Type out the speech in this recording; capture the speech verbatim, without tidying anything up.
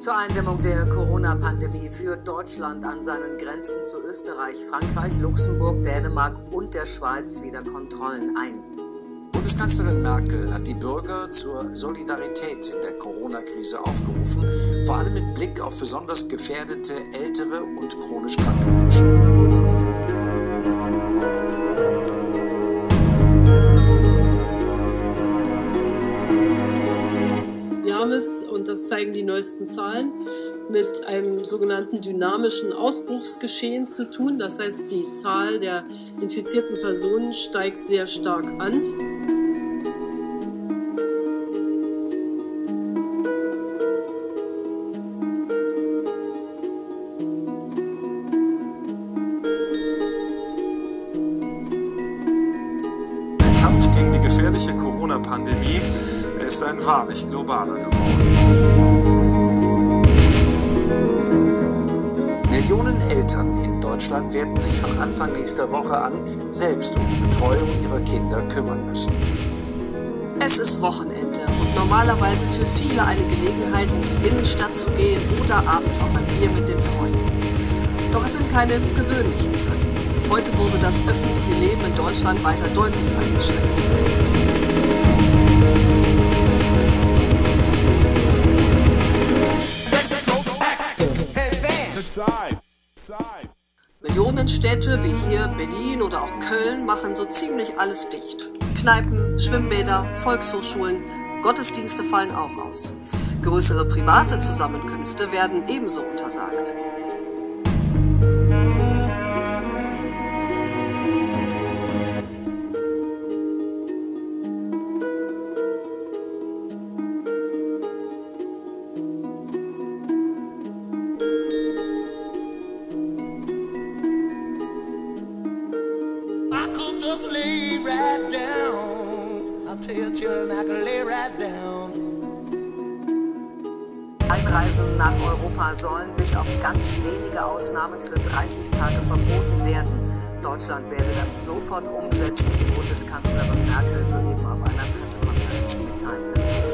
Zur Eindämmung der Corona-Pandemie führt Deutschland an seinen Grenzen zu Österreich, Frankreich, Luxemburg, Dänemark und der Schweiz wieder Kontrollen ein. Bundeskanzlerin Merkel hat die Bürger zur Solidarität in der Corona-Krise aufgerufen, vor allem mit Blick auf besonders gefährdete, ältere und chronisch kranke Menschen. Wir haben es, und das zeigen die neuesten Zahlen, mit einem sogenannten dynamischen Ausbruchsgeschehen zu tun. Das heißt, die Zahl der infizierten Personen steigt sehr stark an. Der Kampf gegen die gefährliche Corona-Pandemie ist ein wahrlich globaler geworden. Millionen Eltern in Deutschland werden sich von Anfang nächster Woche an selbst um die Betreuung ihrer Kinder kümmern müssen. Es ist Wochenende und normalerweise für viele eine Gelegenheit, in die Innenstadt zu gehen oder abends auf ein Bier mit den Freunden. Doch es sind keine gewöhnlichen Zeiten. Heute wurde das öffentliche Leben in Deutschland weiter deutlich eingeschränkt. Millionenstädte wie hier Berlin oder auch Köln machen so ziemlich alles dicht. Kneipen, Schwimmbäder, Volkshochschulen, Gottesdienste fallen auch aus. Größere private Zusammenkünfte werden ebenso untersagt. Just lay right down. I'll tell children I can lay right down. Einreisen nach Europa sollen bis auf ganz wenige Ausnahmen für dreißig Tage verboten werden. Deutschland werde das sofort umsetzen, wie Bundeskanzlerin Merkel soeben auf einer Pressekonferenz mitteilte.